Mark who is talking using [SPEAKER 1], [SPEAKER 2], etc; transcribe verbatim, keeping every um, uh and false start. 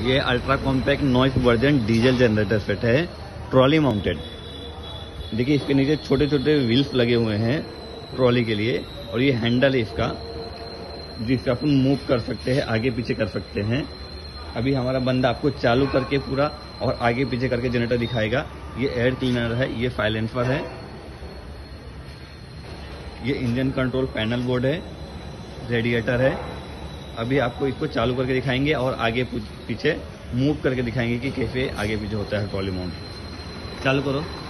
[SPEAKER 1] ये ultra compact noise version diesel generator set है, trolley mounted. देखिए इसके नीचे छोटे छोटे व्हील्स लगे हुए हैं ट्रॉली के लिए, और ये हैंडल है इसका जिससे अपन मूव कर सकते हैं, आगे पीछे कर सकते हैं। अभी हमारा बंदा आपको चालू करके पूरा और आगे पीछे करके जनरेटर दिखाएगा। ये एयर क्लीनर है, ये साइलेंसर है, ये इंजन कंट्रोल पैनल बोर्ड है, रेडिएटर है। अभी आपको इसको चालू करके दिखाएंगे और आगे पीछे मूव करके दिखाएंगे कि कैसे आगे पीछे होता है ट्रॉली माउंट। चालू करो।